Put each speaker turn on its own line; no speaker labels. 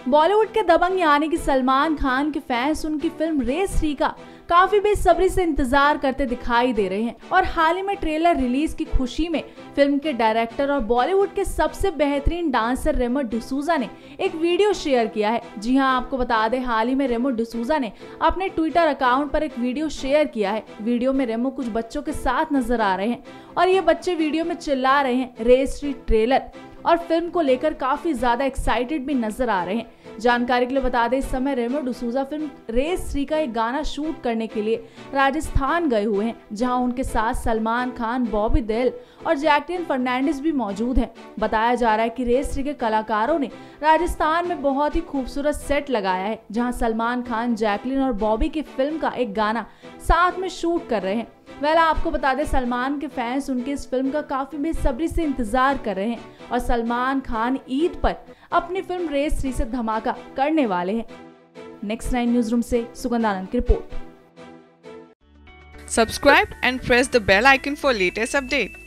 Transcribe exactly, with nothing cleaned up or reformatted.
बॉलीवुड के दबंग यानी कि सलमान खान के फैंस उनकी फिल्म रेस थ्री का काफी बेसब्री से इंतजार करते दिखाई दे रहे हैं और हाल ही में ट्रेलर रिलीज की खुशी में फिल्म के डायरेक्टर और बॉलीवुड के सबसे बेहतरीन डांसर रेमो डिसूजा ने एक वीडियो शेयर किया है। जी हां, आपको बता दें, हाल ही में रेमो डिसूजा ने अपने ट्विटर अकाउंट पर एक वीडियो शेयर किया है। वीडियो में रेमो कुछ बच्चों के साथ नजर आ रहे हैं और ये बच्चे वीडियो में चिल्ला रहे हैं रेस थ्री ट्रेलर और फिल्म को लेकर काफी ज्यादा एक्साइटेड भी नजर आ रहे हैं। जानकारी के लिए बता दें, इस समय Remo D'Souza film race three का एक गाना शूट करने के लिए राजस्थान गए हुए हैं, जहां उनके साथ सलमान खान, बॉबी देओल और जैकलिन फर्नांडिस भी मौजूद हैं। बताया जा रहा है कि रेस थ्री के कलाकारों ने राजस्थान में बहुत ही खूबसूरत सेट लगाया है, जहां सलमान खान, जैकलिन और बॉबी की फिल्म का एक गाना साथ में शूट कर रहे हैं। वेल, आपको बता दें, सलमान के फैंस उनकी इस फिल्म का काफी बेसब्री से इंतजार कर रहे हैं और सलमान खान ईद पर अपनी फिल्म रेस थ्री से धमाका करने वाले हैं। नेक्स्ट नाइन न्यूज रूम से सुगंध आनंद की report.
Subscribe and press the bell icon for latest update.